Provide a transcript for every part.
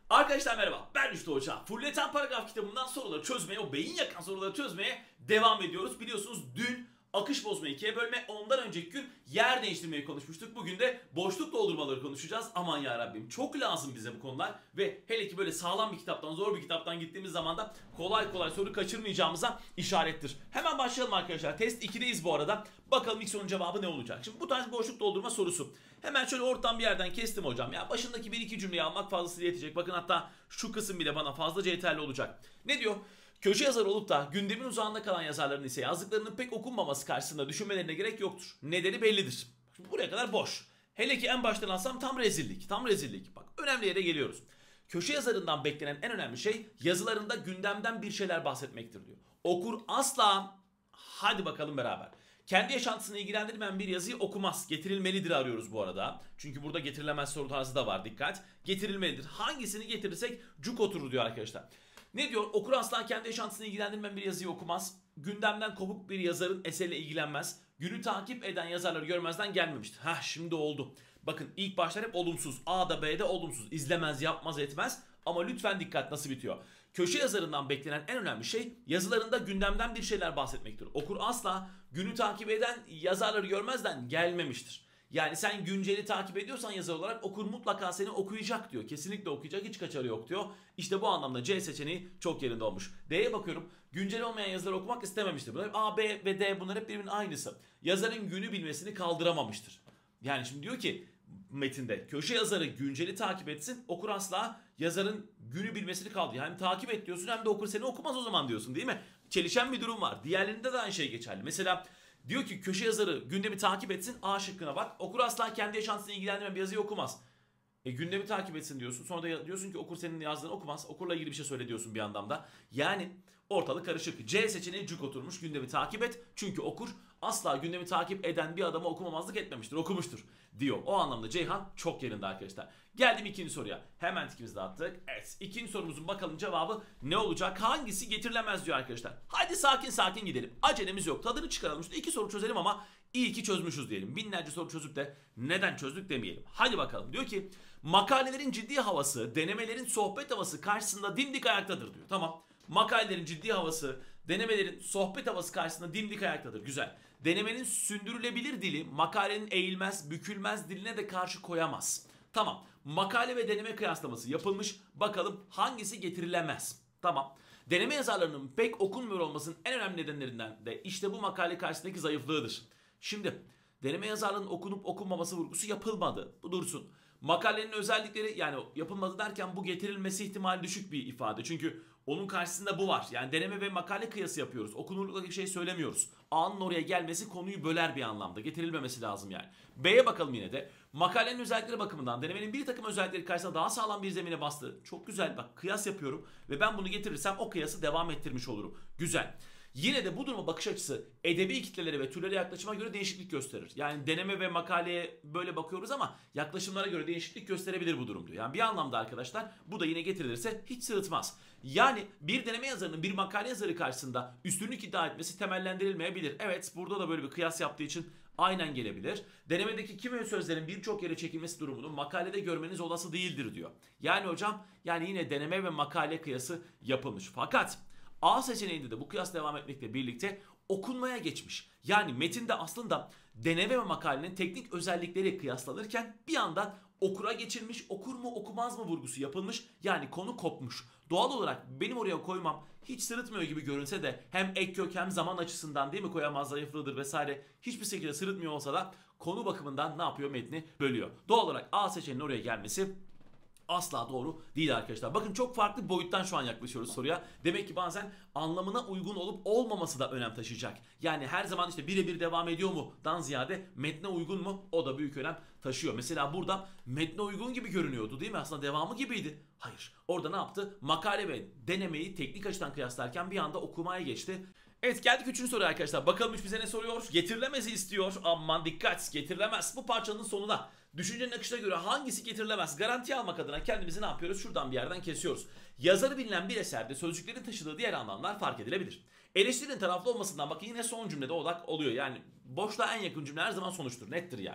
Arkadaşlar merhaba, ben Rüştü Hoca. Fulleten Paragraf kitabından soruları çözmeye, o beyin yakan soruları çözmeye devam ediyoruz. Biliyorsunuz dün akış bozmayı ikiye bölme, ondan önceki gün yer değiştirmeyi konuşmuştuk. Bugün de boşluk doldurmaları konuşacağız. Aman ya Rabbim, çok lazım bize bu konular. Ve hele ki böyle sağlam bir kitaptan, zor bir kitaptan gittiğimiz zaman da kolay kolay soru kaçırmayacağımıza işarettir. Hemen başlayalım arkadaşlar. Test 2'deyiz bu arada. Bakalım ilk sorunun cevabı ne olacak? Şimdi bu tarz boşluk doldurma sorusu. Hemen şöyle ortadan bir yerden kestim hocam. Ya başındaki bir iki cümleyi almak fazlasıyla yetecek. Bakın hatta şu kısım bile bana fazlaca yeterli olacak. Ne diyor? Köşe yazarı olup da gündemin uzağında kalan yazarların ise yazdıklarının pek okunmaması karşısında düşünmelerine gerek yoktur. Nedeni bellidir. Şimdi buraya kadar boş. Hele ki en baştan alsam tam rezillik. Tam rezillik. Bak önemli yere geliyoruz. Köşe yazarından beklenen en önemli şey yazılarında gündemden bir şeyler bahsetmektir diyor. Okur asla, hadi bakalım beraber, kendi yaşantısını ilgilendirmeyen bir yazıyı okumaz. Getirilmelidir arıyoruz bu arada. Çünkü burada getirilemez soru tarzı da var, dikkat. Getirilmelidir. Hangisini getirirsek cuk oturur diyor arkadaşlar. Ne diyor? Okur asla kendi yaşantısını ilgilendirmeyen bir yazıyı okumaz. Gündemden kopuk bir yazarın eseriyle ilgilenmez. Günü takip eden yazarları görmezden gelmemiştir. Hah, şimdi oldu. Bakın ilk başlar hep olumsuz. A'da B'de olumsuz. İzlemez, yapmaz, etmez. Ama lütfen dikkat, nasıl bitiyor? Köşe yazarından beklenen en önemli şey yazılarında gündemden bir şeyler bahsetmektir. Okur asla günü takip eden yazarları görmezden gelmemiştir. Yani sen günceli takip ediyorsan yazar olarak okur mutlaka seni okuyacak diyor. Kesinlikle okuyacak, hiç kaçarı yok diyor. İşte bu anlamda C seçeneği çok yerinde olmuş. D'ye bakıyorum. Güncel olmayan yazıları okumak istememiştir. Bunlar A, B ve D, bunlar hep birbirinin aynısı. Yazarın günü bilmesini kaldıramamıştır. Yani şimdi diyor ki metinde köşe yazarı günceli takip etsin, okur asla yazarın günü bilmesini kaldırıyor. Hem takip et diyorsun hem de okur seni okumaz o zaman diyorsun, değil mi? Çelişen bir durum var. Diğerlerinde de aynı şey geçerli. Mesela diyor ki köşe yazarı gündemi takip etsin, A şıkkına bak. Okur asla kendi yaşantısını ilgilendirmeyen bir yazıyı okumaz. Gündemi takip etsin diyorsun. Sonra da diyorsun ki okur senin yazdığını okumaz. Okurla ilgili bir şey söyle diyorsun bir anlamda. Yani ortalık karışık. C seçeneği cuk oturmuş. Gündemi takip et. Çünkü okur asla gündemi takip eden bir adama okumamazlık etmemiştir. Okumuştur diyor. O anlamda Ceyhan çok yerinde arkadaşlar. Geldim ikinci soruya. Hemen tikimizi dağıttık. Evet, ikinci sorumuzun bakalım cevabı ne olacak? Hangisi getirilemez diyor arkadaşlar. Hadi sakin sakin gidelim. Acelemiz yok. Tadını çıkaralım. İşte iki soru çözelim ama iyi ki çözmüşüz diyelim. Binlerce soru çözüp de neden çözdük demeyelim. Hadi bakalım. Diyor ki makalelerin ciddi havası, denemelerin sohbet havası karşısında dimdik ayaktadır diyor. Tamam. Makalelerin ciddi havası, denemelerin sohbet havası karşısında dimdik ayaktadır. Güzel. Denemenin sündürülebilir dili makalenin eğilmez, bükülmez diline de karşı koyamaz. Tamam. Makale ve deneme kıyaslaması yapılmış. Bakalım hangisi getirilemez? Tamam. Deneme yazarlarının pek okunmuyor olmasının en önemli nedenlerinden de işte bu makale karşısındaki zayıflığıdır. Şimdi deneme yazarlığının okunup okunmaması vurgusu yapılmadı. Bu dursun. Makalenin özellikleri, yani yapılmadı derken bu getirilmesi ihtimali düşük bir ifade. Çünkü onun karşısında bu var. Yani deneme ve makale kıyası yapıyoruz. Okunurlukla bir şey söylemiyoruz. A'nın oraya gelmesi konuyu böler bir anlamda. Getirilmemesi lazım yani. B'ye bakalım yine de. Makalenin özellikleri bakımından denemenin bir takım özellikleri karşısında daha sağlam bir zemine bastı. Çok güzel, bak kıyas yapıyorum. Ve ben bunu getirirsem o kıyası devam ettirmiş olurum. Güzel. Yine de bu duruma bakış açısı edebi kitlelere ve türlere yaklaşıma göre değişiklik gösterir. Yani deneme ve makaleye böyle bakıyoruz ama yaklaşımlara göre değişiklik gösterebilir bu durum diyor. Yani bir anlamda arkadaşlar bu da yine getirilirse hiç sırıtmaz. Yani bir deneme yazarının bir makale yazarı karşısında üstünlük iddia etmesi temellendirilmeyebilir. Evet, burada da böyle bir kıyas yaptığı için aynen gelebilir. Denemedeki kimi sözlerin birçok yere çekilmesi durumunu makalede görmeniz olası değildir diyor. Yani hocam, yani yine deneme ve makale kıyası yapılmış. Fakat A seçeneğinde de bu kıyas devam etmekle birlikte okunmaya geçmiş. Yani metinde aslında deneme ve makalenin teknik özellikleri kıyaslanırken bir yandan okura geçilmiş, okur mu okumaz mı vurgusu yapılmış. Yani konu kopmuş. Doğal olarak benim oraya koymam hiç sırıtmıyor gibi görünse de hem ek kök hem zaman açısından, değil mi, koyamaz, zayıflığıdır vesaire, hiçbir şekilde sırıtmıyor olsa da konu bakımından ne yapıyor, metni bölüyor. Doğal olarak A seçeneğinin oraya gelmesi asla doğru değil arkadaşlar. Bakın çok farklı boyuttan şu an yaklaşıyoruz soruya. Demek ki bazen anlamına uygun olup olmaması da önem taşıyacak. Yani her zaman işte birebir devam ediyor mu dan ziyade metne uygun mu, o da büyük önem taşıyor. Mesela burada metne uygun gibi görünüyordu, değil mi? Aslında devamı gibiydi. Hayır. Orada ne yaptı? Makale ve denemeyi teknik açıdan kıyaslarken bir anda okumaya geçti. Evet, geldik 3. soruya arkadaşlar. Bakalım bize ne soruyor? Getirilemezi istiyor. Aman dikkat, getirilemez. Bu parçanın sonuna düşüncenin akışına göre hangisi getirilemez? Garanti almak adına kendimizi ne yapıyoruz? Şuradan bir yerden kesiyoruz. Yazarı bilinen bir eserde sözcüklerin taşıdığı diğer anlamlar fark edilebilir. Eleştirinin taraflı olmasından bakın yine son cümlede odak oluyor. Yani boşluğa en yakın cümle her zaman sonuçtur. Nettir yani.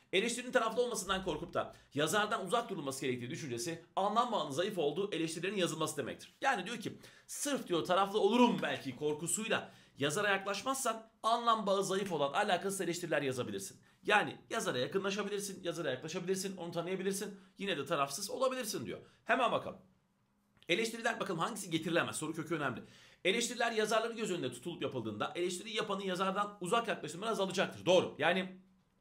Eleştirinin taraflı olmasından korkup da yazardan uzak durulması gerektiği düşüncesi anlam bağının zayıf olduğu eleştirilerin yazılması demektir. Yani diyor ki sırf diyor taraflı olurum belki korkusuyla yazara yaklaşmazsan anlam bağı zayıf olan alakasız eleştiriler yazabilirsin. Yani yazara yakınlaşabilirsin, yazara yaklaşabilirsin, onu tanıyabilirsin, yine de tarafsız olabilirsin diyor. Hemen bakalım. Eleştiriler bakalım hangisi getirilemez? Soru kökü önemli. Eleştiriler yazarları göz önünde tutulup yapıldığında eleştiri yapanın yazardan uzak yaklaşımları azalacaktır. Doğru. Yani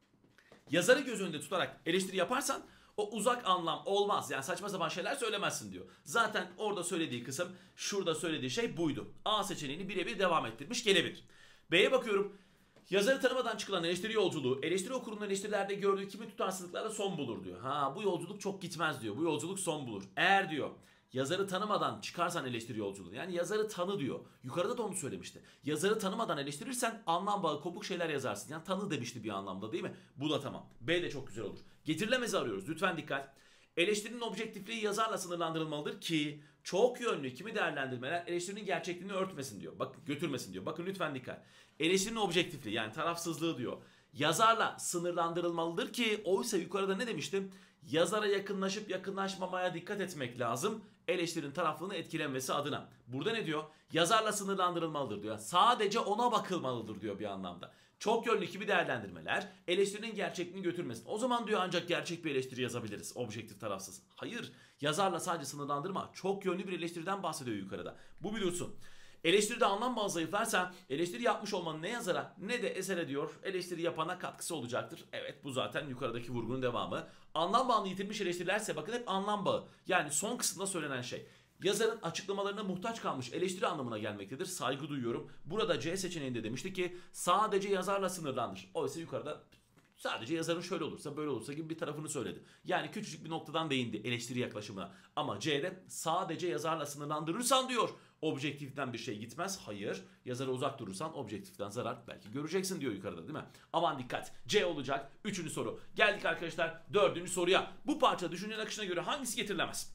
yazarı göz önünde tutarak eleştiri yaparsan o uzak anlam olmaz. Yani saçma sapan şeyler söylemezsin diyor. Zaten orada söylediği kısım, şurada söylediği şey buydu. A seçeneğini birebir devam ettirmiş, gelebilir. B'ye bakıyorum. Yazarı tanımadan çıkılan eleştiri yolculuğu, eleştiri okurunun eleştirilerde gördüğü kimi tutarsızlıklarla son bulur diyor. Ha, bu yolculuk çok gitmez diyor. Bu yolculuk son bulur. Eğer diyor yazarı tanımadan çıkarsan eleştiri yolculuğu. Yani yazarı tanı diyor. Yukarıda da onu söylemişti. Yazarı tanımadan eleştirirsen anlam bağı kopuk şeyler yazarsın. Yani tanı demişti bir anlamda, değil mi? Bu da tamam. B de çok güzel olur. Getirilemezi arıyoruz. Lütfen dikkat. Eleştirinin objektifliği yazarla sınırlandırılmalıdır ki çok yönlü kimi değerlendirmeler eleştirinin gerçekliğini örtmesin diyor. Bakın, götürmesin diyor. Bakın lütfen dikkat. Eleştirinin objektifliği yani tarafsızlığı diyor. Yazarla sınırlandırılmalıdır ki oysa yukarıda ne demiştim? Yazara yakınlaşıp yakınlaşmamaya dikkat etmek lazım. Eleştirinin taraflılığını etkilenmesi adına. Burada ne diyor? Yazarla sınırlandırılmalıdır diyor. Sadece ona bakılmalıdır diyor bir anlamda. Çok yönlü kimi değerlendirmeler eleştirinin gerçekliğini götürmesin. O zaman diyor ancak gerçek bir eleştiri yazabiliriz. Objektif tarafsız. Hayır. Yazarla sadece sınırlandırma. Çok yönlü bir eleştiriden bahsediyor yukarıda. Bu bir dursun. Eleştiride anlam bağı zayıflarsa eleştiri yapmış olmanın ne yazara ne de esere diyor eleştiri yapana katkısı olacaktır. Evet, bu zaten yukarıdaki vurgunun devamı. Anlam bağını yitirmiş eleştirilerse bakın hep anlam bağı. Yani son kısımda söylenen şey. Yazarın açıklamalarına muhtaç kalmış eleştiri anlamına gelmektedir. Saygı duyuyorum. Burada C seçeneğinde demişti ki sadece yazarla sınırlandır. Oysa yukarıda sadece yazarın şöyle olursa böyle olursa gibi bir tarafını söyledi. Yani küçücük bir noktadan değindi eleştiri yaklaşımına. Ama C'de sadece yazarla sınırlandırırsan diyor objektiften bir şey gitmez. Hayır. Yazara uzak durursan objektiften zarar belki göreceksin diyor yukarıda, değil mi? Aman dikkat. C olacak. Üçüncü soru. Geldik arkadaşlar dördüncü soruya. Bu parça düşüncenin akışına göre hangisi getirilemez?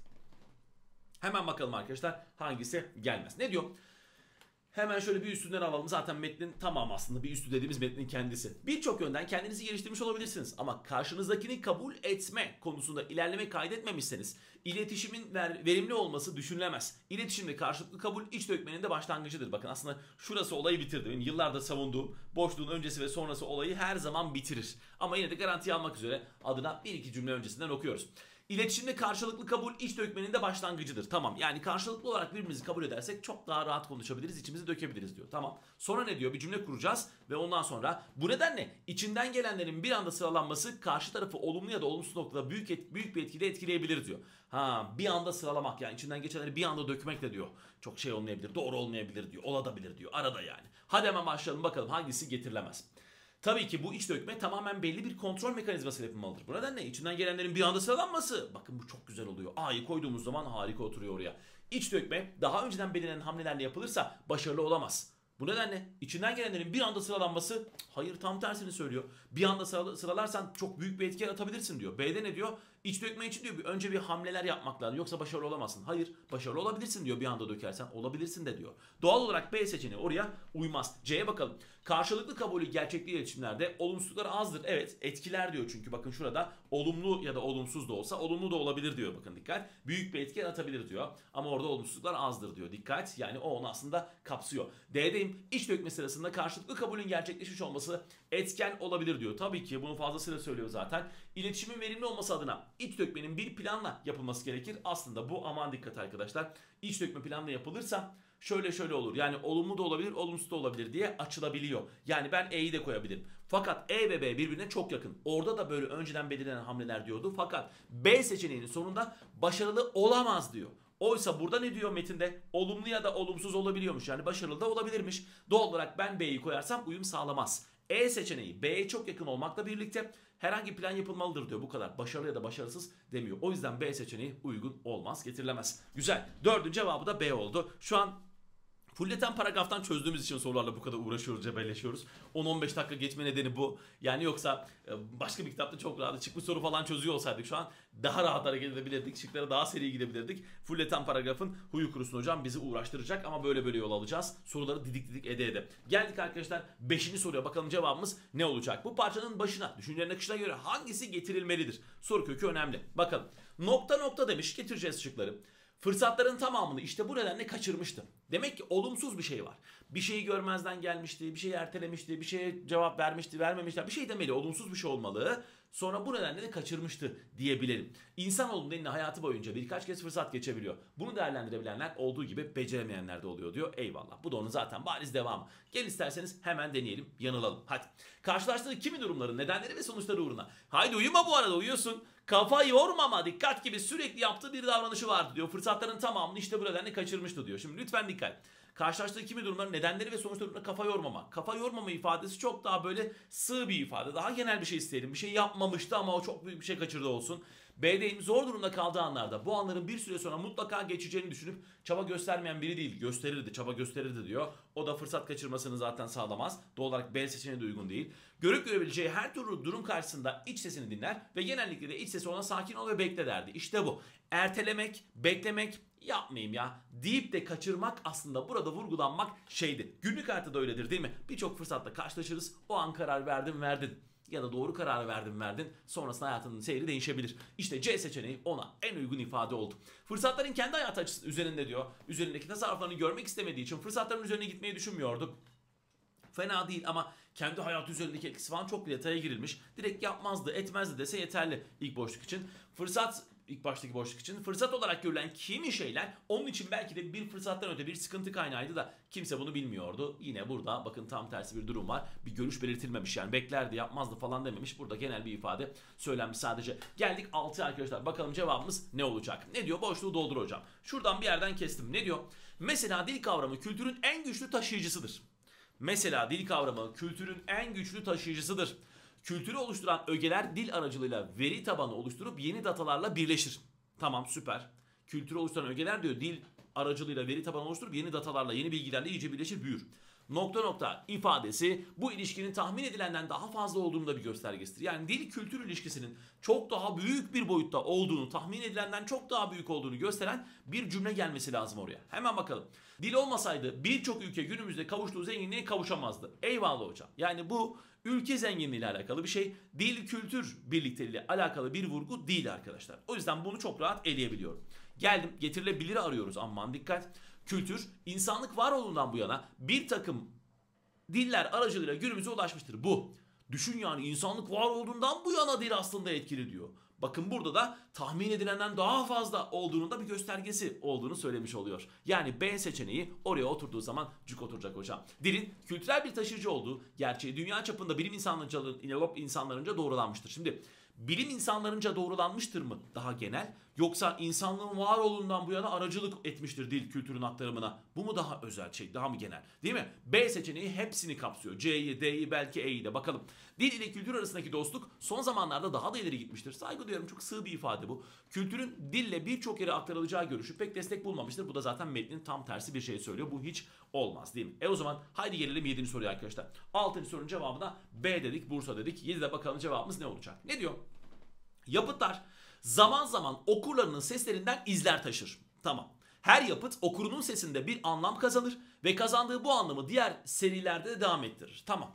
Hemen bakalım arkadaşlar hangisi gelmez. Ne diyor? Hemen şöyle bir üstünden alalım. Zaten metnin tamamı aslında bir üstü dediğimiz metnin kendisi. Birçok yönden kendinizi geliştirmiş olabilirsiniz. Ama karşınızdakini kabul etme konusunda ilerleme kaydetmemişseniz iletişimin verimli olması düşünülemez. İletişimde karşılıklı kabul iç dökmenin de başlangıcıdır. Bakın aslında şurası olayı bitirdi. Benim yıllardır savunduğum boşluğun öncesi ve sonrası olayı her zaman bitirir. Ama yine de garanti almak üzere adına bir iki cümle öncesinden okuyoruz. İletişimde karşılıklı kabul iç dökmenin de başlangıcıdır. Tamam, yani karşılıklı olarak birbirimizi kabul edersek çok daha rahat konuşabiliriz, içimizi dökebiliriz diyor. Tamam. Sonra ne diyor? Bir cümle kuracağız ve ondan sonra bu nedenle içinden gelenlerin bir anda sıralanması karşı tarafı olumlu ya da olumsuz noktada büyük bir etkide etkileyebilir diyor. Ha, bir anda sıralamak yani içinden geçenleri bir anda dökmek de diyor. Çok şey olmayabilir, doğru olmayabilir diyor, olabilir diyor. Arada yani. Hadi hemen başlayalım bakalım hangisi getirilemez. Tabii ki bu iç dökme tamamen belli bir kontrol mekanizmasıyla yapılmalıdır. Bu nedenle içinden gelenlerin bir anda sıralanması. Bakın bu çok güzel oluyor. A'yı koyduğumuz zaman harika oturuyor oraya. İç dökme daha önceden belirlenen hamlelerle yapılırsa başarılı olamaz. Bu nedenle içinden gelenlerin bir anda sıralanması hayır tam tersini söylüyor. Bir anda sıralarsan çok büyük bir etki yaratabilirsin diyor. B'de ne diyor? İç dökme için diyor önce bir hamleler yapmak lazım yoksa başarılı olamazsın. Hayır, başarılı olabilirsin diyor bir anda dökersen olabilirsin de diyor. Doğal olarak B seçeneği oraya uymaz. C'ye bakalım. Karşılıklı kabulü gerçekli iletişimlerde olumsuzluklar azdır. Evet, etkiler diyor çünkü bakın şurada olumlu ya da olumsuz da olsa olumlu da olabilir diyor bakın dikkat. Büyük bir etki yaratabilir diyor ama orada olumsuzluklar azdır diyor dikkat. Yani o onu aslında kapsıyor. D'deyim. İç dökme sırasında karşılıklı kabulün gerçekleşmiş olması etken olabilir diyor. Tabii ki bunu fazlasıyla söylüyor zaten. İletişimin verimli olması adına iç dökmenin bir planla yapılması gerekir. Aslında bu aman dikkat arkadaşlar. İç dökme planla yapılırsa şöyle olur. Yani olumlu da olabilir, olumsuz da olabilir diye açılabiliyor. Yani ben E'yi de koyabilirim. Fakat E ve B birbirine çok yakın. Orada da böyle önceden belirlenen hamleler diyordu. Fakat B seçeneğinin sonunda başarılı olamaz diyor. Oysa burada ne diyor metinde? Olumlu ya da olumsuz olabiliyormuş. Yani başarılı da olabilirmiş. Doğal olarak ben B'yi koyarsam uyum sağlamaz. E seçeneği B'ye çok yakın olmakla birlikte herhangi plan yapılmalıdır diyor. Bu kadar. Başarılı ya da başarısız demiyor. O yüzden B seçeneği uygun olmaz, getirilemez. Güzel. Dördüncü cevabı da B oldu. Şu an Fulleten paragraftan çözdüğümüz için sorularla bu kadar uğraşıyoruz, cebelleşiyoruz. 10-15 dakika geçme nedeni bu. Yani yoksa başka bir kitapta çok rahat çıkmış soru falan çözüyor olsaydık şu an daha rahat hareket edebilirdik. Şıklara daha seri gidebilirdik. Fulleten paragrafın huyu kurusun hocam, bizi uğraştıracak ama böyle yol alacağız. Soruları didik ede. Geldik arkadaşlar 5. soruya, bakalım cevabımız ne olacak? Bu parçanın başına, düşüncenin akışına göre hangisi getirilmelidir? Soru kökü önemli. Bakalım. Nokta demiş, getireceğiz şıkları. Fırsatların tamamını işte bu nedenle kaçırmıştı. Demek ki olumsuz bir şey var. Bir şeyi görmezden gelmişti, bir şeyi ertelemişti, bir şeye cevap vermişti, vermemişti. Bir şey demeli, olumsuz bir şey olmalı. Sonra bu nedenle de kaçırmıştı diyebilirim. İnsanoğlunun eline hayatı boyunca birkaç kez fırsat geçebiliyor. Bunu değerlendirebilenler olduğu gibi beceremeyenler de oluyor diyor. Eyvallah. Bu da onun zaten bariz devamı. Gel isterseniz hemen deneyelim, yanılalım. Hadi. Karşılaştığı kimi durumların nedenleri ve sonuçları uğruna. Haydi uyuma, bu arada uyuyorsun. Kafa yormama, dikkat gibi sürekli yaptığı bir davranışı vardı diyor. Fırsatların tamamını işte bu nedenle kaçırmıştı diyor. Şimdi lütfen dikkat. Karşılaştığı kimi durumların nedenleri ve sonuçlarına kafa yormama. Kafa yormama ifadesi çok daha böyle sığ bir ifade. Daha genel bir şey isteyelim. Bir şey yapmamıştı ama o çok büyük bir şey kaçırdı olsun. B'deyim, zor durumda kaldığı anlarda bu anların bir süre sonra mutlaka geçeceğini düşünüp çaba göstermeyen biri değil. Gösterirdi, çaba gösterirdi diyor. O da fırsat kaçırmasını zaten sağlamaz. Doğal olarak B seçeneği de uygun değil. Görüp görebileceği her türlü durum karşısında iç sesini dinler ve genellikle de iç sesi ona sakin ol ve bekle derdi. İşte bu. Ertelemek, beklemek, yapmayayım ya deyip de kaçırmak, aslında burada vurgulanmak şeydi. Günlük hayatta da öyledir değil mi? Birçok fırsatla karşılaşırız. O an karar verdin. Ya da doğru kararı verdin. Sonrasında hayatının seyri değişebilir. İşte C seçeneği ona en uygun ifade oldu. Fırsatların kendi hayatı açısı üzerinde diyor. Üzerindeki tasarruflarını görmek istemediği için fırsatların üzerine gitmeyi düşünmüyordu. Fena değil ama kendi hayatı üzerindeki etkisi falan çok detaya girilmiş. Direkt yapmazdı, etmezdi dese yeterli ilk boşluk için. İlk baştaki boşluk için fırsat olarak görülen kimi şeyler onun için belki de bir fırsattan öte bir sıkıntı kaynağıydı da kimse bunu bilmiyordu. Yine burada bakın tam tersi bir durum var. Bir görüş belirtilmemiş, yani beklerdi, yapmazdı falan dememiş. Burada genel bir ifade söylenmiş sadece. Geldik 6'ya arkadaşlar. Bakalım cevabımız ne olacak? Ne diyor? Boşluğu doldur hocam. Şuradan bir yerden kestim. Ne diyor? Mesela dil kavramı kültürün en güçlü taşıyıcısıdır. Mesela dil kavramı kültürün en güçlü taşıyıcısıdır. Kültürü oluşturan ögeler dil aracılığıyla veri tabanı oluşturup yeni datalarla birleşir. Tamam, süper. Kültürü oluşturan ögeler diyor dil aracılığıyla veri tabanı oluşturup yeni datalarla, yeni bilgilerle iyice birleşir, büyür. Ifadesi bu ilişkinin tahmin edilenden daha fazla olduğunu da bir göstergesidir. Yani dil kültür ilişkisinin çok daha büyük bir boyutta olduğunu, tahmin edilenden çok daha büyük olduğunu gösteren bir cümle gelmesi lazım oraya. Hemen bakalım. Dil olmasaydı birçok ülke günümüzde kavuştuğu zenginliğe kavuşamazdı. Eyvallah hocam. Yani bu ülke zenginliği ile alakalı bir şey. Dil kültür birlikteliğiyle alakalı bir vurgu değil arkadaşlar. O yüzden bunu çok rahat eleyebiliyorum. Geldim, getirilebiliri arıyoruz, aman dikkat. Kültür, insanlık var olduğundan bu yana bir takım diller aracılığıyla günümüze ulaşmıştır. Bu. Düşün yani, insanlık var olduğundan bu yana dil aslında etkili diyor. Bakın burada da tahmin edilenden daha fazla olduğunun da bir göstergesi olduğunu söylemiş oluyor. Yani B seçeneği oraya oturduğu zaman cuk oturacak hocam. Dilin kültürel bir taşıyıcı olduğu gerçeği dünya çapında bilim insanlarınca doğrulanmıştır. Şimdi bilim insanlarınca doğrulanmıştır mı daha genel, yoksa insanlığın var olduğundan bu yana aracılık etmiştir dil kültürün aktarımına? Bu mu daha özel şey, daha mı genel? Değil mi? B seçeneği hepsini kapsıyor. C'yi, D'yi, belki E'yi de. Bakalım. Dil ile kültür arasındaki dostluk son zamanlarda daha da ileri gitmiştir. Saygı duyuyorum, çok sığ bir ifade bu. Kültürün dille birçok yere aktarılacağı görüşü pek destek bulmamıştır. Bu da zaten metnin tam tersi bir şey söylüyor. Bu hiç olmaz değil mi? O zaman haydi gelelim 7. soruya arkadaşlar. 6. sorunun cevabına B dedik, Bursa dedik. 7'de bakalım cevabımız ne olacak? Ne diyor? Yapıtlar zaman zaman okurlarının seslerinden izler taşır. Tamam. Her yapıt okurunun sesinde bir anlam kazanır ve kazandığı bu anlamı diğer serilerde de devam ettirir. Tamam.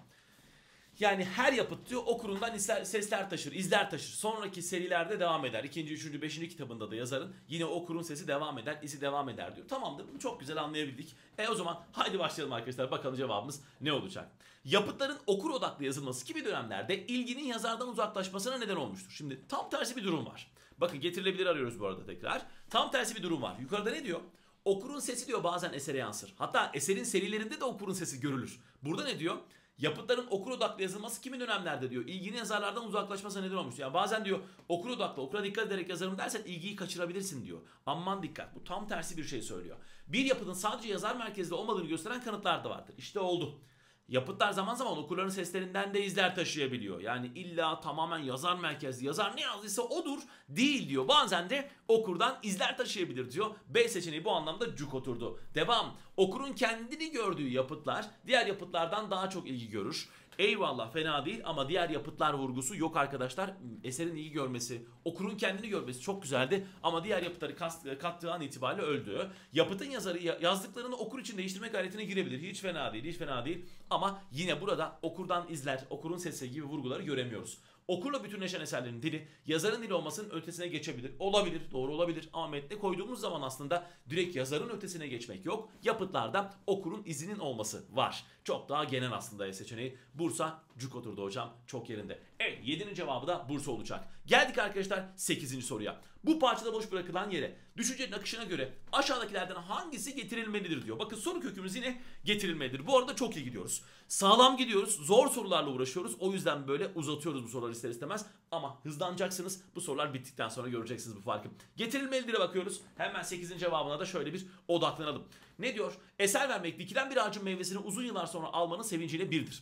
Yani her yapıt diyor okurundan sesler taşır, izler taşır. Sonraki serilerde devam eder. 2. 3. 5. kitabında da yazarın yine okurun sesi devam eder, izi devam eder diyor. Tamamdır, bunu çok güzel anlayabildik. O zaman haydi başlayalım arkadaşlar, bakalım cevabımız ne olacak? Yapıtların okur odaklı yazılması gibi dönemlerde ilginin yazardan uzaklaşmasına neden olmuştur. Şimdi tam tersi bir durum var. Bakın, getirilebilir arıyoruz bu arada tekrar. Tam tersi bir durum var. Yukarıda ne diyor? Okurun sesi diyor bazen esere yansır. Hatta eserin serilerinde de okurun sesi görülür. Burada ne diyor? Yapıtların okur odaklı yazılması kimi dönemlerde diyor ilginin yazarlardan uzaklaşmasına neden olmuş. Yani bazen diyor okur odaklı, okura dikkat ederek yazarım dersen ilgiyi kaçırabilirsin diyor. Aman dikkat, bu tam tersi bir şey söylüyor. Bir yapıtın sadece yazar merkezli olmadığını gösteren kanıtlar da vardır. İşte oldu. Yapıtlar zaman zaman okurların seslerinden de izler taşıyabiliyor. Yani illa tamamen yazar merkezli, yazar ne yazdıysa odur değil diyor. Bazen de okurdan izler taşıyabilir diyor. B seçeneği bu anlamda cuk oturdu. Devam. Okurun kendini gördüğü yapıtlar diğer yapıtlardan daha çok ilgi görür. Eyvallah, fena değil ama diğer yapıtlar vurgusu yok arkadaşlar. Eserin ilgi görmesi, okurun kendini görmesi çok güzeldi ama diğer yapıtları kattığı an itibariyle öldü. Yapıtın yazarı yazdıklarını okur için değiştirme gayretine girebilir. Hiç fena değil, hiç fena değil. Ama yine burada okurdan izler, okurun sesi gibi vurguları göremiyoruz. Okurla bütünleşen eserlerin dili yazarın dili olmasının ötesine geçebilir. Olabilir, doğru olabilir ama metne koyduğumuz zaman aslında direkt yazarın ötesine geçmek yok. Yapıtlarda okurun izinin olması var. Çok daha genel aslında seçeneği. Bursa cuk oturdu hocam, çok yerinde. Evet, 7'nin cevabı da Bursa olacak. Geldik arkadaşlar 8. soruya. Bu parçada boş bırakılan yere düşüncenin akışına göre aşağıdakilerden hangisi getirilmelidir diyor. Bakın soru kökümüz yine getirilmelidir. Bu arada çok iyi gidiyoruz. Sağlam gidiyoruz. Zor sorularla uğraşıyoruz. O yüzden böyle uzatıyoruz bu soruları ister istemez. Ama hızlanacaksınız. Bu sorular bittikten sonra göreceksiniz bu farkı. Getirilmelidir'e bakıyoruz. Hemen 8'in cevabına da şöyle bir odaklanalım. Ne diyor? Eser vermek dikilen bir ağacın meyvesini uzun yıllar sonra almanın sevinciyle birdir.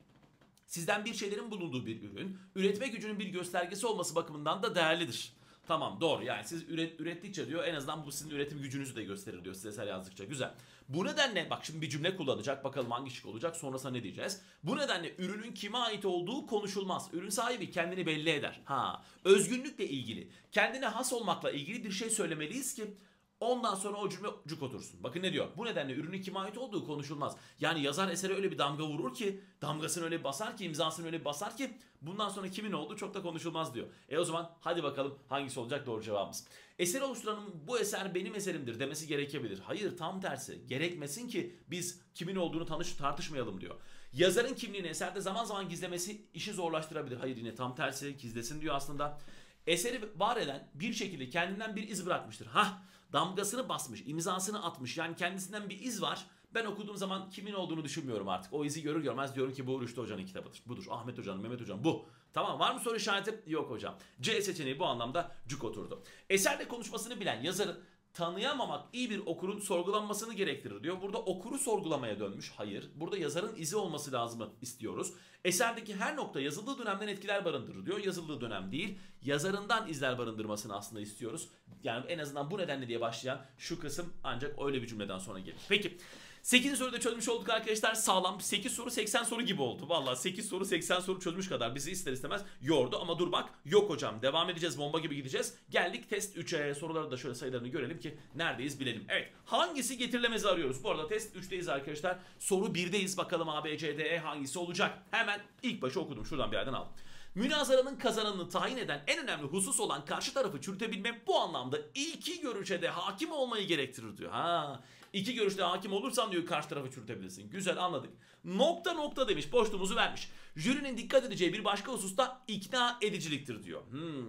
Sizden bir şeylerin bulunduğu bir ürün, üretme gücünün bir göstergesi olması bakımından da değerlidir. Tamam, doğru, yani siz ürettikçe diyor en azından bu sizin üretim gücünüzü de gösterir diyor size eser yazdıkça. Güzel. Bu nedenle bak şimdi bir cümle kullanacak, bakalım hangi şık olacak, sonrasında ne diyeceğiz. Bu nedenle ürünün kime ait olduğu konuşulmaz. Ürün sahibi kendini belli eder. Özgünlükle ilgili, kendine has olmakla ilgili bir şey söylemeliyiz ki ondan sonra o cümle cuk otursun. Bakın ne diyor? Bu nedenle ürünün kime ait olduğu konuşulmaz. Yani yazar esere öyle bir damga vurur ki, damgasını öyle basar ki, imzasını öyle basar ki bundan sonra kimin olduğu çok da konuşulmaz diyor. O zaman hadi bakalım hangisi olacak doğru cevabımız. Eseri oluşturanın bu eser benim eserimdir demesi gerekebilir. Hayır, tam tersi. Gerekmesin ki biz kimin olduğunu tartışmayalım diyor. Yazarın kimliğini eserde zaman zaman gizlemesi işi zorlaştırabilir. Hayır, yine tam tersi, gizlesin diyor aslında. Eseri var eden bir şekilde kendinden bir iz bırakmıştır. Damgasını basmış, imzasını atmış. Yani kendisinden bir iz var. Ben okuduğum zaman kimin olduğunu düşünmüyorum artık. O izi görür görmez diyorum ki bu Rüştü Hoca'nın kitabıdır. Budur. Ahmet Hoca'nın, Mehmet Hoca'nın bu. Tamam, var mı soru işareti? Yok hocam. C seçeneği bu anlamda cuk oturdu. Eserde konuşmasını bilen yazarın tanıyamamak iyi bir okurun sorgulanmasını gerektirir diyor. Burada okuru sorgulamaya dönmüş. Hayır. Burada yazarın izi olması lazım istiyoruz. Eserdeki her nokta yazıldığı dönemden etkiler barındırır diyor. Yazıldığı dönem değil, yazarından izler barındırmasını aslında istiyoruz. Yani en azından bu nedenle diye başlayan şu kısım ancak öyle bir cümleden sonra gelir. Peki 8. soruyu da çözmüş olduk arkadaşlar. Sağlam 8 soru 80 soru gibi oldu. Vallahi 8 soru 80 soru çözmüş kadar bizi ister istemez yordu. Ama dur bak, yok hocam, devam edeceğiz, bomba gibi gideceğiz. Geldik test 3'e, soruları da şöyle sayılarını görelim ki neredeyiz bilelim. Evet, hangisi getirilemezi arıyoruz. Bu arada test 3'teyiz arkadaşlar. Soru 1'deyiz, bakalım A, B, C, D, E hangisi olacak. Hemen ilk başa okudum, şuradan bir yerden aldım. Münazaranın kazananını tayin eden en önemli husus olan karşı tarafı çürütebilmek bu anlamda iki görüşe de hakim olmayı gerektirir diyor. İki görüşte hakim olursan diyor karşı tarafı çürütebilirsin. Güzel, anladık. Nokta nokta demiş, boşluğumuzu vermiş. Jürinin dikkat edeceği bir başka hususta ikna ediciliktir diyor.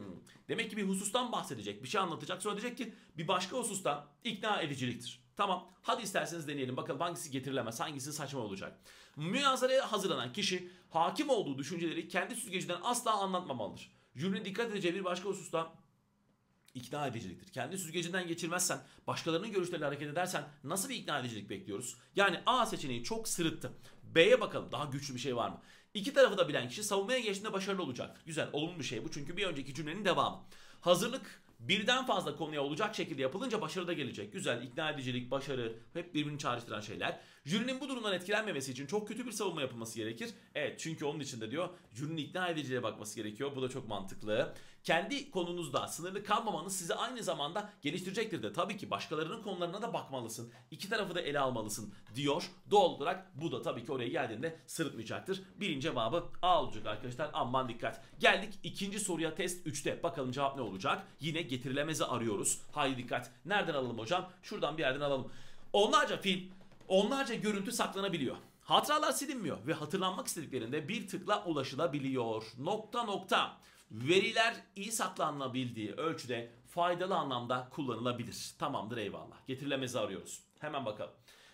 Demek ki bir husustan bahsedecek, bir şey anlatacak, sonra diyecek ki bir başka hususta ikna ediciliktir. Tamam, hadi isterseniz deneyelim bakalım hangisi getirilemez, hangisi saçma olacak. Münazaraya hazırlanan kişi hakim olduğu düşünceleri kendi süzgecinden asla anlatmamalıdır. Jürinin dikkat edeceği bir başka hususta ikna ediciliktir. Kendi süzgecinden geçirmezsen, başkalarının görüşleriyle hareket edersen nasıl bir ikna edicilik bekliyoruz? Yani A seçeneği çok sırıttı. B'ye bakalım, daha güçlü bir şey var mı? İki tarafı da bilen kişi savunmaya geçtiğinde başarılı olacaktır. Güzel, olumlu bir şey bu çünkü bir önceki cümlenin devamı. Hazırlık birden fazla konuya olacak şekilde yapılınca başarı da gelecek. Güzel, ikna edicilik, başarı hep birbirini çağrıştıran şeyler. Jürinin bu durumdan etkilenmemesi için çok kötü bir savunma yapılması gerekir. Evet, çünkü onun için de diyor jürinin ikna ediciliğe bakması gerekiyor. Bu da çok mantıklı. Kendi konunuzda sınırlı kalmamanız sizi aynı zamanda geliştirecektir de. Tabii ki başkalarının konularına da bakmalısın. İki tarafı da ele almalısın diyor. Doğal olarak bu da tabii ki oraya geldiğinde sırıtmayacaktır. Birinci cevabı A olacak arkadaşlar. Aman dikkat. Geldik ikinci soruya test 3'te. Bakalım cevap ne olacak? Yine getirilemezi arıyoruz. Haydi dikkat. Nereden alalım hocam? Şuradan bir yerden alalım. Onlarca film, onlarca görüntü saklanabiliyor. Hatıralar silinmiyor ve hatırlanmak istediklerinde bir tıkla ulaşılabiliyor. Nokta nokta. Veriler iyi saklanabildiği ölçüde faydalı anlamda kullanılabilir. Tamamdır, eyvallah. Getirilemezi arıyoruz. Hemen bakalım.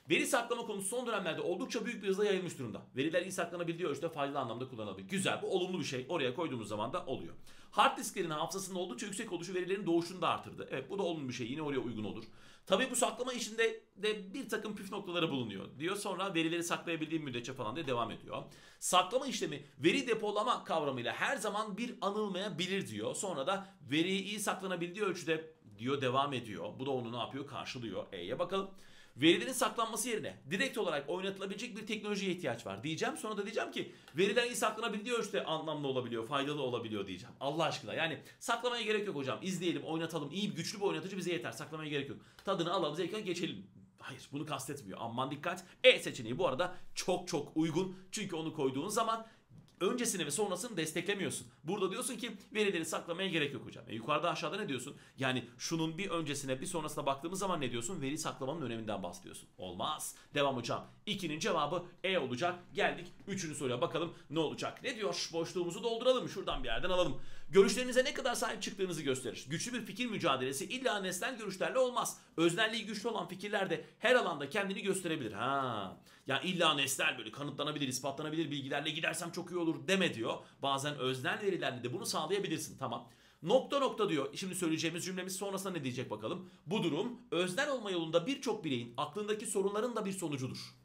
Veri saklama konusu son dönemlerde oldukça büyük bir hızla yayılmış durumda. Veriler iyi saklanabildiği ölçüde faydalı anlamda kullanılabilir. Güzel, bu olumlu bir şey. Oraya koyduğumuz zaman da oluyor. Hard disklerin hafızasının oldukça yüksek oluşu verilerin doğuşunu da artırdı. Evet, bu da olumlu bir şey. Yine oraya uygun olur. Tabii bu saklama işinde de bir takım püf noktaları bulunuyor diyor. Sonra verileri saklayabildiğim müddetçe falan diye devam ediyor. Saklama işlemi veri depolama kavramıyla her zaman bir anılmayabilir diyor. Sonra da veriyi iyi saklanabildiği ölçüde diyor devam ediyor. Bu da onu ne yapıyor? Karşılıyor. E'ye bakalım. Verilerin saklanması yerine direkt olarak oynatılabilecek bir teknolojiye ihtiyaç var diyeceğim. Sonra da diyeceğim ki veriler iyi saklanabildiği ölçüde anlamlı olabiliyor, faydalı olabiliyor diyeceğim. Allah aşkına yani saklamaya gerek yok hocam. İzleyelim, oynatalım. İyi bir güçlü bir oynatıcı bize yeter. Saklamaya gerek yok. Tadını alalım, zevkine geçelim. Hayır, bunu kastetmiyor. Aman dikkat. E seçeneği bu arada çok çok uygun. Çünkü onu koyduğun zaman öncesini ve sonrasını desteklemiyorsun. Burada diyorsun ki verileri saklamaya gerek yok hocam. Yukarıda aşağıda ne diyorsun? Yani şunun bir öncesine bir sonrasına baktığımız zaman ne diyorsun? Veri saklamanın öneminden bahsediyorsun. Olmaz. Devam hocam. 2'nin cevabı E olacak. Geldik 3. soruya bakalım ne olacak? Ne diyor? Boşluğumuzu dolduralım. Şuradan bir yerden alalım. Görüşlerinize ne kadar sahip çıktığınızı gösterir. Güçlü bir fikir mücadelesi illa nesnel görüşlerle olmaz. Öznelliği güçlü olan fikirler de her alanda kendini gösterebilir. Ya illa nesnel böyle kanıtlanabilir, ispatlanabilir bilgilerle gidersem çok iyi olur deme diyor. Bazen öznel verilerle de bunu sağlayabilirsin. Tamam. Nokta nokta diyor. Şimdi söyleyeceğimiz cümlemiz sonrasında ne diyecek bakalım. Bu durum öznel olma yolunda birçok bireyin aklındaki sorunların da bir sonucudur.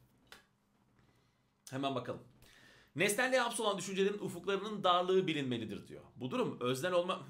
Hemen bakalım. Nesnelliğe hapsolan düşüncelerin ufuklarının darlığı bilinmelidir diyor. Bu durum öznel olma...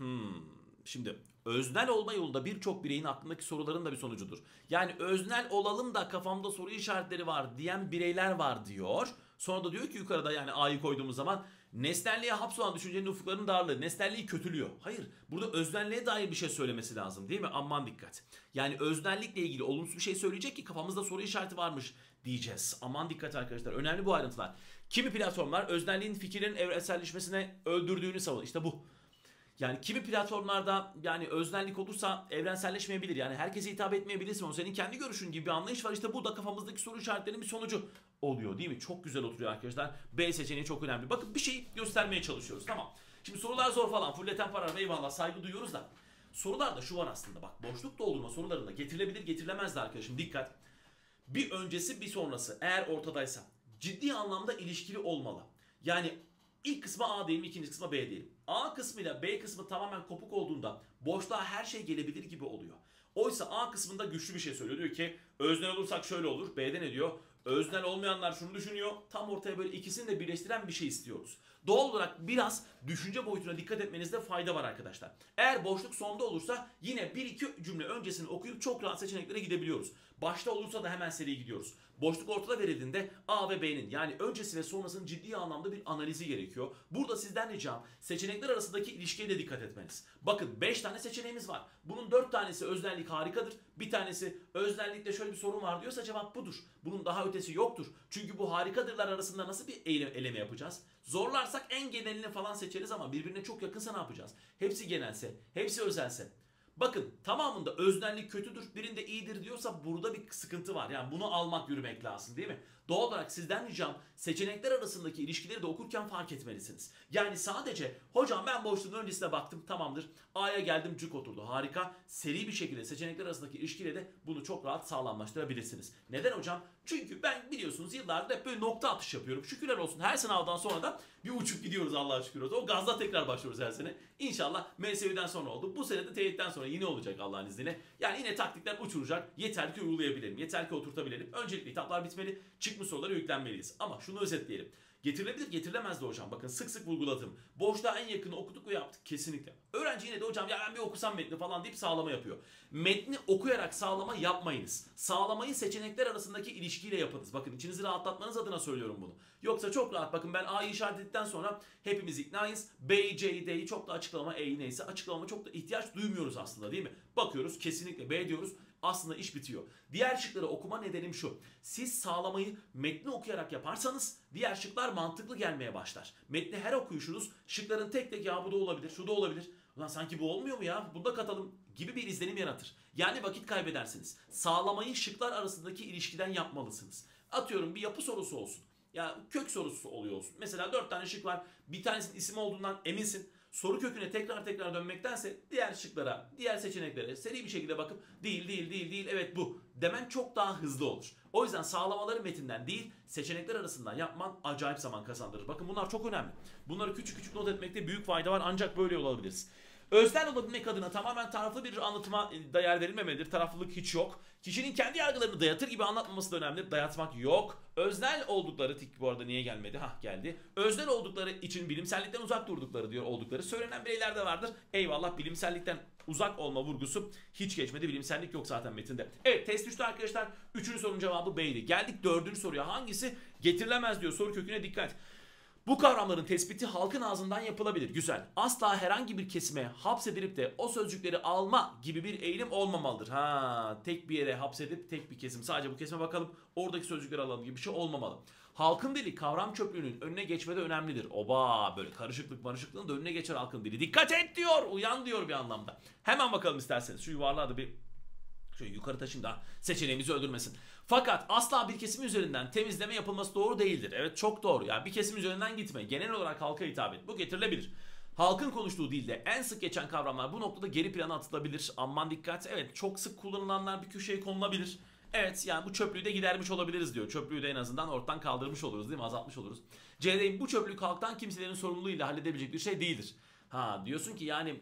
Şimdi öznel olma yolunda birçok bireyin aklındaki soruların da bir sonucudur. Yani öznel olalım da kafamda soru işaretleri var diyen bireyler var diyor. Sonra da diyor ki yukarıda yani A'yı koyduğumuz zaman nesnelliğe hapsolan düşüncenin ufuklarının darlığı nesnelliği kötülüyor. Hayır, burada öznelliğe dair bir şey söylemesi lazım değil mi? Aman dikkat. Yani öznellikle ilgili olumsuz bir şey söyleyecek ki kafamızda soru işareti varmış diyeceğiz. Aman dikkat arkadaşlar, önemli bu ayrıntılar. Kimi platformlar öznelliğin fikirlerin evrenselleşmesine öldürdüğünü savunuyor. İşte bu. Yani kimi platformlarda yani öznellik olursa evrenselleşmeyebilir. Yani herkese hitap etmeyebilirsin. O senin kendi görüşün gibi bir anlayış var. İşte bu da kafamızdaki soru işaretlerinin bir sonucu oluyor değil mi? Çok güzel oturuyor arkadaşlar. B seçeneği çok önemli. Bakın bir şey göstermeye çalışıyoruz. Tamam. Şimdi sorular zor falan. Fulleten parar eyvallah saygı duyuyoruz da. Sorularda şu var aslında bak. Boşluk doldurma sorularında getirilebilir getirilemez de arkadaşım dikkat. Bir öncesi bir sonrası eğer ortadaysa ciddi anlamda ilişkili olmalı. Yani ilk kısma A diyelim, ikinci kısma B diyelim. A kısmıyla B kısmı tamamen kopuk olduğunda boşluğa her şey gelebilir gibi oluyor. Oysa A kısmında güçlü bir şey söylüyor. Diyor ki öznel olursak şöyle olur. B'de ne diyor? Öznel olmayanlar şunu düşünüyor. Tam ortaya böyle ikisini de birleştiren bir şey istiyoruz. Doğal olarak biraz düşünce boyutuna dikkat etmenizde fayda var arkadaşlar. Eğer boşluk sonda olursa yine bir iki cümle öncesini okuyup çok rahat seçeneklere gidebiliyoruz. Başta olursa da hemen seriye gidiyoruz. Boşluk ortada verildiğinde A ve B'nin yani öncesi ve sonrasının ciddi anlamda bir analizi gerekiyor. Burada sizden ricam seçenekler arasındaki ilişkiye de dikkat etmeniz. Bakın 5 tane seçeneğimiz var. Bunun 4 tanesi öznellik harikadır. Bir tanesi öznellikte şöyle bir sorun var diyorsa cevap budur. Bunun daha ötesi yoktur. Çünkü bu harikadırlar arasında nasıl bir eleme yapacağız? Zorlarsak en genelini falan seçeriz ama birbirine çok yakınsa ne yapacağız? Hepsi genelse, hepsi özelse. Bakın tamamında öznellik kötüdür, birinde iyidir diyorsa burada bir sıkıntı var. Yani bunu almak yürümek lazım değil mi? Doğal olarak sizden ricam seçenekler arasındaki ilişkileri de okurken fark etmelisiniz. Yani sadece hocam ben boşluğun öncesine baktım tamamdır. A'ya geldim cuk oturdu harika. Seri bir şekilde seçenekler arasındaki ilişkiyle de bunu çok rahat sağlamlaştırabilirsiniz. Neden hocam? Çünkü ben biliyorsunuz yıllardır hep böyle nokta atış yapıyorum. Şükürler olsun her sınavdan sonra da bir uçup gidiyoruz Allah'a şükür olsun. O gazla tekrar başlıyoruz her sene. İnşallah MSÜ'den sonra oldu. Bu sene de teyitten sonra yine olacak Allah'ın izniyle. Yani yine taktikler uçuracak. Yeter ki uygulayabilelim. Yeter ki oturtabilelim. Öncelikle hitaplar bitmeli. Çıkmış soruları yüklenmeliyiz. Ama şunu özetleyelim. Getirilebilir getirilemez de hocam. Bakın sık sık vurguladım. Boşluğa en yakını okuduk ve yaptık. Kesinlikle. Öğrenci yine de hocam ya ben bir okusam metni falan deyip sağlama yapıyor. Metni okuyarak sağlama yapmayınız. Sağlamayı seçenekler arasındaki ilişkiyle yapınız. Bakın içinizi rahatlatmanız adına söylüyorum bunu. Yoksa çok rahat bakın ben A'yı işaret ettikten sonra hepimiz iknayız. B'yi, C'yi, D'yi çok da açıklama, E'yi neyse açıklama çok da ihtiyaç duymuyoruz aslında değil mi? Bakıyoruz kesinlikle B diyoruz. Aslında iş bitiyor. Diğer şıkları okuma nedenim şu. Siz sağlamayı metni okuyarak yaparsanız diğer şıklar mantıklı gelmeye başlar. Metni her okuyuşunuz şıkların tek tek ya bu da olabilir, şu da olabilir. Ulan sanki bu olmuyor mu ya? Bunu da katalım gibi bir izlenim yaratır. Yani vakit kaybedersiniz. Sağlamayı şıklar arasındaki ilişkiden yapmalısınız. Atıyorum bir yapı sorusu olsun. Ya kök sorusu oluyor olsun. Mesela 4 tane şık var. Bir tanesinin isim olduğundan eminsin. Soru köküne tekrar tekrar dönmektense diğer şıklara, diğer seçeneklere seri bir şekilde bakıp değil evet bu demen çok daha hızlı olur. O yüzden sağlamaları metinden değil, seçenekler arasından yapman acayip zaman kazandırır. Bakın bunlar çok önemli. Bunları küçük küçük not etmekte büyük fayda var, ancak böyle yol alabiliriz. Öznel olabilmek adına tamamen taraflı bir anlatıma değer verilmemelidir. Taraflılık hiç yok. Kişinin kendi yargılarını dayatır gibi anlatmaması da önemli. Dayatmak yok. Öznel oldukları, tik bu arada niye gelmedi? Hah, geldi. Öznel oldukları için bilimsellikten uzak durdukları diyor oldukları. Söylenen bireyler de vardır. Eyvallah, bilimsellikten uzak olma vurgusu hiç geçmedi. Bilimsellik yok zaten metinde. Evet, test düştü arkadaşlar. 3. sorunun cevabı B'ydi. Geldik 4. soruya. Hangisi getirilemez diyor. Soru köküne dikkat. Bu kavramların tespiti halkın ağzından yapılabilir. Güzel. Asla herhangi bir kesime hapsedilip de o sözcükleri alma gibi bir eğilim olmamalıdır. Tek bir yere hapsedip tek bir kesim, sadece bu kesime bakalım, oradaki sözcükleri alalım gibi bir şey olmamalı. Halkın dili kavram çöplüğünün önüne geçmede önemlidir. Oba, böyle karışıklığın da önüne geçer halkın dili. Dikkat et diyor, uyan diyor bir anlamda. Hemen bakalım isterseniz. Şu yuvarlağı da bir şöyle yukarı taşıyayım da seçeneğimizi öldürmesin. Fakat asla bir kesim üzerinden temizleme yapılması doğru değildir. Evet, çok doğru. Yani bir kesim üzerinden gitme. Genel olarak halka hitap et. Bu getirilebilir. Halkın konuştuğu dilde en sık geçen kavramlar bu noktada geri plana atılabilir. Aman dikkat. Evet, çok sık kullanılanlar bir köşeye konulabilir. Evet, yani bu çöplüğü de gidermiş olabiliriz diyor. Çöplüğü de en azından ortadan kaldırmış oluruz değil mi? Azaltmış oluruz. C'deyim, bu çöplük halktan kimselerin sorumluluğuyla halledebilecek bir şey değildir. Diyorsun ki yani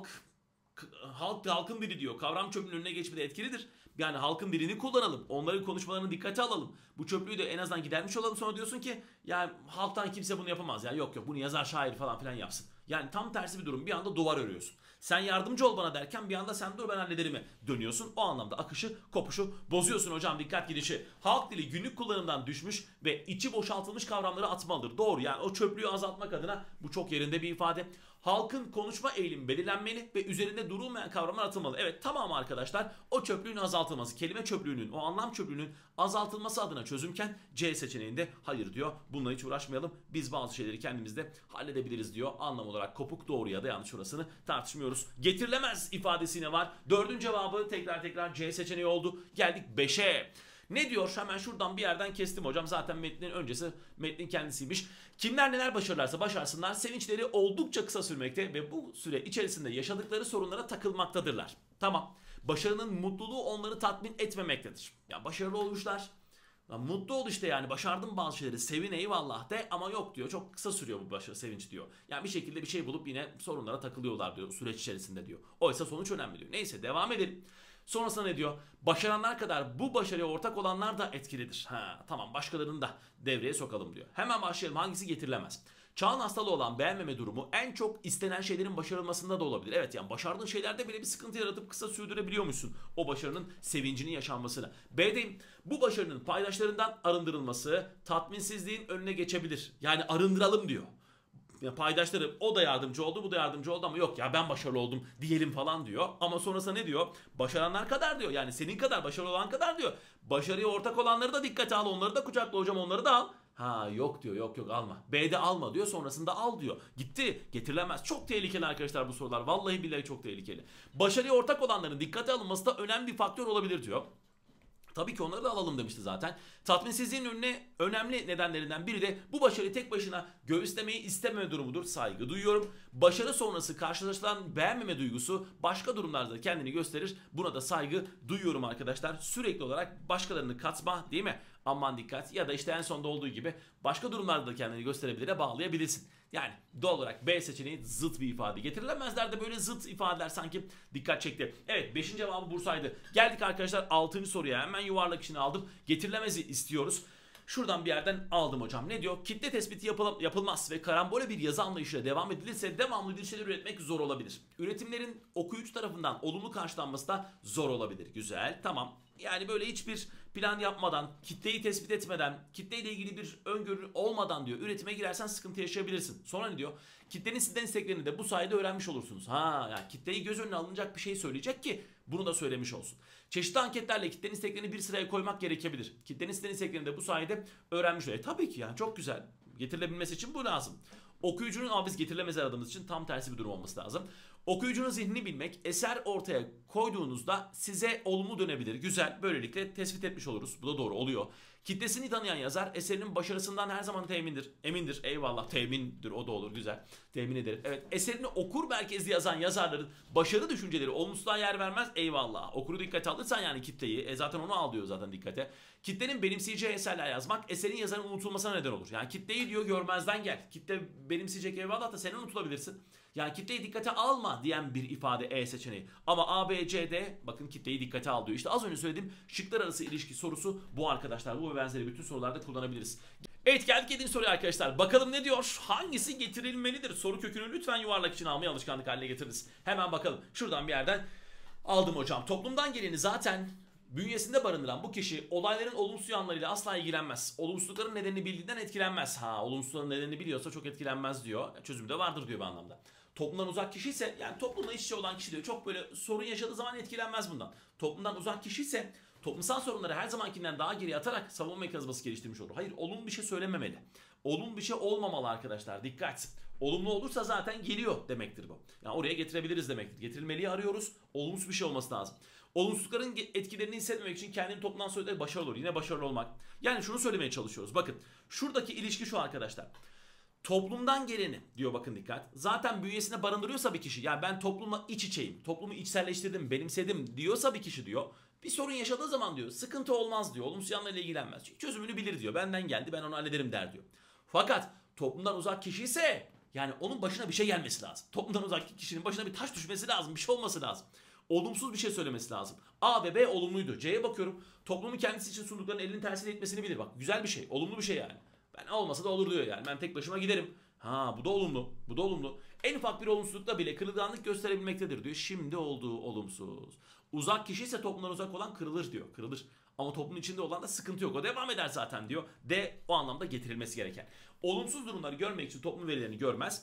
halkın dili diyor. Kavram çöplüğünün önüne geçmede etkilidir. Yani halkın dilini kullanalım. Onların konuşmalarını dikkate alalım. Bu çöplüğü de en azından gidermiş olalım. Sonra diyorsun ki yani halktan kimse bunu yapamaz. Ya yok bunu yazar şair falan filan yapsın. Yani tam tersi bir durum. Bir anda duvar örüyorsun. Sen yardımcı ol bana derken bir anda sen dur ben hallederim'e dönüyorsun. O anlamda akışı, kopuşu bozuyorsun hocam, dikkat gidişi. Halk dili günlük kullanımdan düşmüş ve içi boşaltılmış kavramları atmalıdır. Doğru, yani o çöplüğü azaltmak adına bu çok yerinde bir ifade. Halkın konuşma eğilimi belirlenmeli ve üzerinde durulmayan kavramlar atılmalı. Evet, tamam arkadaşlar, o çöplüğün azaltılması, kelime çöplüğünün, o anlam çöplüğünün azaltılması adına çözümken C seçeneğinde hayır diyor. Bununla hiç uğraşmayalım. Biz bazı şeyleri kendimiz de halledebiliriz diyor. Anlam olarak kopuk, doğru ya da yanlış, orasını tartışmıyoruz. Getirilemez ifadesi ne var? 4. cevabı tekrar C seçeneği oldu. Geldik 5'e. Ne diyor? Hemen şuradan bir yerden kestim hocam. Zaten metnin öncesi metnin kendisiymiş. Kimler neler başarırlarsa başarsınlar, sevinçleri oldukça kısa sürmekte ve bu süre içerisinde yaşadıkları sorunlara takılmaktadırlar. Tamam. Başarının mutluluğu onları tatmin etmemektedir. Ya başarılı olmuşlar. Mutlu ol işte, yani başardım bazı şeyleri, sevin eyvallah de, ama yok diyor, çok kısa sürüyor bu başarı, sevinç diyor. Yani bir şekilde bir şey bulup yine sorunlara takılıyorlar diyor süreç içerisinde diyor. Oysa sonuç önemli diyor. Neyse, devam edelim. Sonrasında ne diyor? Başaranlar kadar bu başarıya ortak olanlar da etkilidir. Tamam, başkalarını da devreye sokalım diyor. Hemen başlayalım. Hangisi getirilemez? Çağın hastalığı olan beğenmeme durumu en çok istenen şeylerin başarılmasında da olabilir. Evet, yani başardığın şeylerde bile bir sıkıntı yaratıp kısa sürdürebiliyormuşsun o başarının sevincinin yaşanmasını. B'deyim. Bu başarının paydaşlarından arındırılması tatminsizliğin önüne geçebilir. Yani arındıralım diyor. Ya paydaşları, o da yardımcı oldu, bu da yardımcı oldu ama yok ya ben başarılı oldum diyelim falan diyor. Ama sonrasında ne diyor? Başaranlar kadar diyor. Yani senin kadar başarılı olan kadar diyor. Başarıya ortak olanları da dikkate al, onları da kucakla hocam, onları da al. Yok diyor, yok alma. B'de alma diyor, sonrasında al diyor. Gitti, getirilemez. Çok tehlikeli arkadaşlar bu sorular. Vallahi billahi çok tehlikeli. Başarıya ortak olanların dikkate alınması da önemli bir faktör olabilir diyor. Tabii ki onları da alalım demişti zaten. Tatminsizliğin önüne önemli nedenlerinden biri de bu başarıyı tek başına göğüslemeyi istememe durumudur. Saygı duyuyorum. Başarı sonrası karşılaşılan beğenmeme duygusu başka durumlarda kendini gösterir. Buna da saygı duyuyorum arkadaşlar. Sürekli olarak başkalarını katma, değil mi? Aman dikkat, ya da işte en sonda olduğu gibi başka durumlarda da kendini gösterebilire bağlayabilirsin. Yani doğal olarak B seçeneği zıt bir ifade. Getirilemezler de böyle zıt ifadeler sanki dikkat çekti. Evet, 5. cevabı Bursa'ydı. Geldik arkadaşlar 6. soruya, hemen yuvarlak içine aldım. Getirilemezi istiyoruz. Şuradan bir yerden aldım hocam. Ne diyor? Kitle tespiti yapılmaz ve karambole bir yazı anlayışıyla devam edilirse devamlı bir şeyler üretmek zor olabilir. Üretimlerin okuyucu tarafından olumlu karşılanması da zor olabilir. Güzel, tamam. Yani böyle hiçbir plan yapmadan, kitleyi tespit etmeden, kitleyle ilgili bir öngörü olmadan diyor, üretime girersen sıkıntı yaşayabilirsin. Sonra ne diyor? Kitlenin sizden isteklerini de bu sayede öğrenmiş olursunuz. Yani kitleyi göz önüne alınacak bir şey söyleyecek ki bunu da söylemiş olsun. Çeşitli anketlerle kitlenin isteklerini bir sıraya koymak gerekebilir. Kitlenin sizden isteklerini de bu sayede öğrenmiş oluyor. Tabii ki yani çok güzel. Getirilebilmesi için bu lazım. Okuyucunun, ama biz getirilemez aradığımız için tam tersi bir durum olması lazım. Okuyucunun zihnini bilmek, eser ortaya koyduğunuzda size olumlu dönebilir. Güzel, böylelikle tespit etmiş oluruz. Bu da doğru oluyor. Kitlesini tanıyan yazar eserinin başarısından her zaman temindir. Emindir, eyvallah, temindir, o da olur, güzel. Temin ederim. Evet, eserini okur merkezli yazan yazarların başarı düşünceleri olumsuzluğa yer vermez, eyvallah. Okuru dikkate alırsan yani kitleyi, zaten onu al diyor zaten dikkate. Kitlenin benimseyeceği eserler yazmak eserin yazarın unutulmasına neden olur. Yani kitleyi diyor görmezden gel. Kitle benimseyecek, eyvallah da sen unutulabilirsin. Yani kitleyi dikkate alma diyen bir ifade E seçeneği. Ama A, B, C, D bakın kitleyi dikkate al diyor. İşte az önce söylediğim şıklar arası ilişki sorusu bu arkadaşlar. Bu ve benzeri bütün sorularda kullanabiliriz. Evet, geldik 7. soruya arkadaşlar. Bakalım ne diyor? Hangisi getirilmelidir? Soru kökünü lütfen yuvarlak için almayı alışkanlık haline getiriniz. Hemen bakalım. Şuradan bir yerden aldım hocam. Toplumdan geleni zaten bünyesinde barındıran bu kişi olayların olumsuz yanlarıyla asla ilgilenmez. Olumsuzlukların nedenini bildiğinden etkilenmez. Olumsuzlukların nedenini biliyorsa çok etkilenmez diyor. Çözümü de vardır diyor bir anlamda. Toplumdan uzak kişi ise, yani toplumla iç içe olan kişi diyor, çok böyle sorun yaşadığı zaman etkilenmez bundan. Toplumdan uzak kişi ise toplumsal sorunları her zamankinden daha geriye atarak savunma mekanizması geliştirmiş olur. Hayır, olumlu bir şey söylememeli. Olumlu bir şey olmamalı arkadaşlar, dikkat. Olumlu olursa zaten geliyor demektir bu. Yani oraya getirebiliriz demektir. Getirilmeliyi arıyoruz. Olumsuz bir şey olması lazım. Olumsuzlukların etkilerini hissetmemek için kendini toplumdan soyutlayıp başarılı olur. Yine başarılı olmak. Yani şunu söylemeye çalışıyoruz. Bakın şuradaki ilişki şu arkadaşlar. Toplumdan geleni diyor, bakın dikkat. Zaten bünyesine barındırıyorsa bir kişi, yani ben toplumla iç içeyim, toplumu içselleştirdim, benimsedim diyorsa bir kişi diyor. Bir sorun yaşadığı zaman diyor sıkıntı olmaz diyor. Olumsuz yanlarıyla ilgilenmez. Çözümünü bilir diyor. Benden geldi, ben onu hallederim der diyor. Fakat toplumdan uzak kişi ise, yani onun başına bir şey gelmesi lazım. Toplumdan uzak kişinin başına bir taş düşmesi lazım. Bir şey olması lazım. Olumsuz bir şey söylemesi lazım. A ve B olumluydu. C'ye bakıyorum. Toplumun kendisi için sunduklarının elinin tersiyle etmesini bilir. Bak güzel bir şey. Olumlu bir şey yani. Ben olmasa da olur diyor yani. Ben tek başıma giderim. Bu da olumlu. Bu da olumlu. En ufak bir olumsuzlukta bile kırılganlık gösterebilmektedir diyor. Şimdi olduğu olumsuz. Uzak kişi ise toplumdan uzak olan kırılır diyor. Kırılır. Ama toplumun içinde olan da sıkıntı yok. O devam eder zaten diyor. D o anlamda getirilmesi gereken. Olumsuz durumları görmek için toplum verilerini görmez.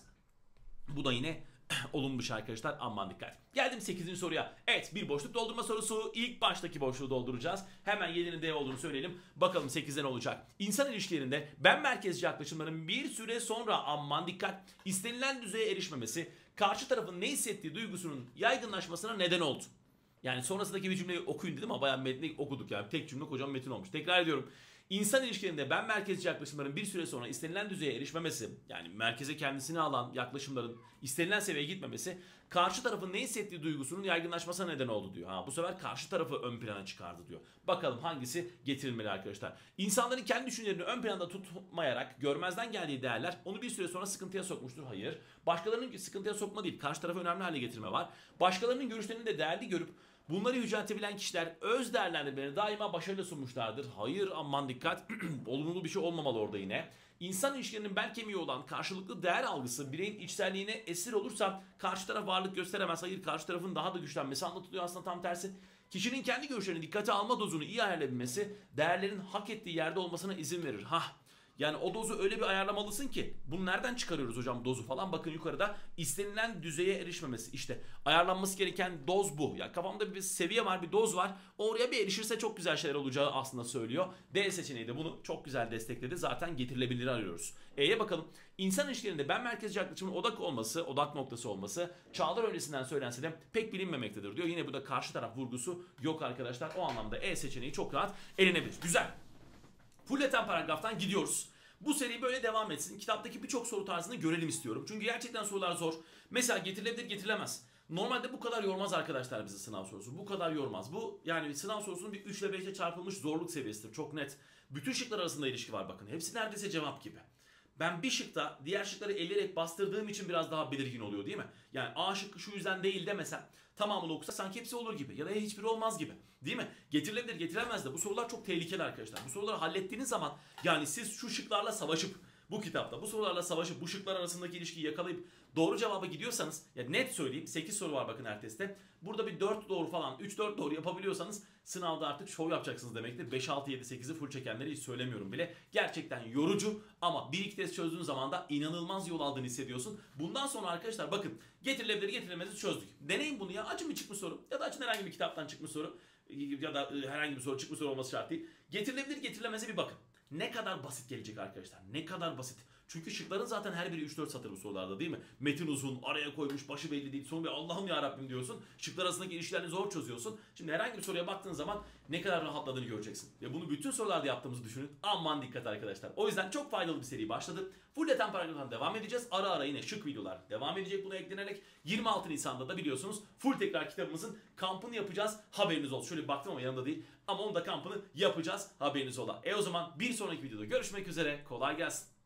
Bu da yine olumlu bir şey arkadaşlar, aman dikkat. Geldim 8. soruya. Evet, bir boşluk doldurma sorusu. İlk baştaki boşluğu dolduracağız. Hemen 7'nin D olduğunu söyleyelim. Bakalım 8'de ne olacak? İnsan ilişkilerinde ben merkezci yaklaşımların bir süre sonra, aman dikkat, istenilen düzeye erişmemesi karşı tarafın ne hissettiği duygusunun yaygınlaşmasına neden oldu. Yani sonrasındaki bir cümleyi okuyun dedim ama bayağı metni okuduk yani. Tek cümle kocaman metin olmuş. Tekrar ediyorum. İnsan ilişkilerinde ben merkezci yaklaşımların bir süre sonra istenilen düzeye erişmemesi, yani merkeze kendisini alan yaklaşımların istenilen seviyeye gitmemesi karşı tarafın ne hissettiği duygusunun yaygınlaşmasına neden oldu diyor. Bu sefer karşı tarafı ön plana çıkardı diyor. Bakalım hangisi getirilmeli arkadaşlar. İnsanların kendi düşüncelerini ön planda tutmayarak görmezden geldiği değerler onu bir süre sonra sıkıntıya sokmuştur. Hayır. Başkalarının sıkıntıya sokma değil, karşı tarafı önemli hale getirme var. Başkalarının görüşlerini de değerli görüp bunları yüceltebilen kişiler öz değerlendirmelerini daima başarıyla sunmuşlardır. Hayır, aman dikkat. Olumlu bir şey olmamalı orada yine. İnsan ilişkilerinin bel kemiği olan karşılıklı değer algısı bireyin içselliğine esir olursa karşı taraf varlık gösteremez. Hayır, karşı tarafın daha da güçlenmesi anlatılıyor, aslında tam tersi. Kişinin kendi görüşlerini dikkate alma dozunu iyi ayarlayabilmesi değerlerin hak ettiği yerde olmasına izin verir. Yani o dozu öyle bir ayarlamalısın ki, bunu nereden çıkarıyoruz hocam dozu falan, bakın yukarıda istenilen düzeye erişmemesi, işte ayarlanması gereken doz bu. Ya kafamda bir seviye var, bir doz var, oraya bir erişirse çok güzel şeyler olacağı aslında söylüyor. D seçeneği de bunu çok güzel destekledi, zaten getirilebilir arıyoruz. E'ye bakalım. İnsan ilişkilerinde ben merkezci yaklaşımın odak noktası olması çağlar öncesinden söylense de pek bilinmemektedir diyor. Yine bu da karşı taraf vurgusu yok arkadaşlar, o anlamda E seçeneği çok rahat elenebilir. Güzel. Fulleten paragraftan gidiyoruz. Bu seri böyle devam etsin. Kitaptaki birçok soru tarzını görelim istiyorum. Çünkü gerçekten sorular zor. Mesela getirilebilir, getirilemez. Normalde bu kadar yormaz arkadaşlar bizi sınav sorusu. Bu kadar yormaz. Bu yani sınav sorusunun bir 3 ile 5 ile çarpılmış zorluk seviyesidir. Çok net. Bütün şıklar arasında ilişki var bakın. Hepsi neredeyse cevap gibi. Ben bir şıkta diğer şıkları eleyerek bastırdığım için biraz daha belirgin oluyor değil mi? Yani A şıkkı şu yüzden değil demesem, tamamını okusak sanki hepsi olur gibi ya da hiçbiri olmaz gibi. Değil mi? Getirilebilir, getirilemez de bu sorular çok tehlikeli arkadaşlar. Bu soruları hallettiğiniz zaman, yani siz şu şıklarla savaşıp bu kitapta bu sorularla savaşıp bu şıklar arasındaki ilişkiyi yakalayıp doğru cevaba gidiyorsanız, ya net söyleyeyim 8 soru var bakın her testte. Burada bir 4 doğru falan 3-4 doğru yapabiliyorsanız sınavda artık şov yapacaksınız demektir. 5, 6, 7, 8'i full çekenleri hiç söylemiyorum bile. Gerçekten yorucu ama 1-2 test çözdüğün zaman da inanılmaz yol aldığını hissediyorsun. Bundan sonra arkadaşlar bakın getirilebilir, getirilemezi çözdük. Deneyin bunu ya. Açın bir çıkmış soru ya da açın herhangi bir kitaptan çıkmış soru ya da herhangi bir soru çıkmış soru olması şart değil. Getirilebilir, getirilemeze bir bakın. Ne kadar basit gelecek arkadaşlar. Ne kadar basit. Çünkü şıkların zaten her biri 3-4 satır bu sorularda değil mi? Metin uzun, araya koymuş, başı belli değil. Sonra bir Allah'ım ya Rabbim diyorsun. Şıklar arasındaki ilişkilerini zor çözüyorsun. Şimdi herhangi bir soruya baktığın zaman ne kadar rahatladığını göreceksin. Ve bunu bütün sorularda yaptığımızı düşünün. Aman dikkat arkadaşlar. O yüzden çok faydalı bir seri başladı. Full Ethem Paragraf'tan devam edeceğiz. Ara ara yine şık videolar devam edecek buna eklenerek. 26 Nisan'da da biliyorsunuz full tekrar kitabımızın kampını yapacağız. Haberiniz olsun. Şöyle bir baktım ama yanında değil. Ama onun da kampını yapacağız. Haberiniz ola. O zaman bir sonraki videoda görüşmek üzere. Kolay gelsin.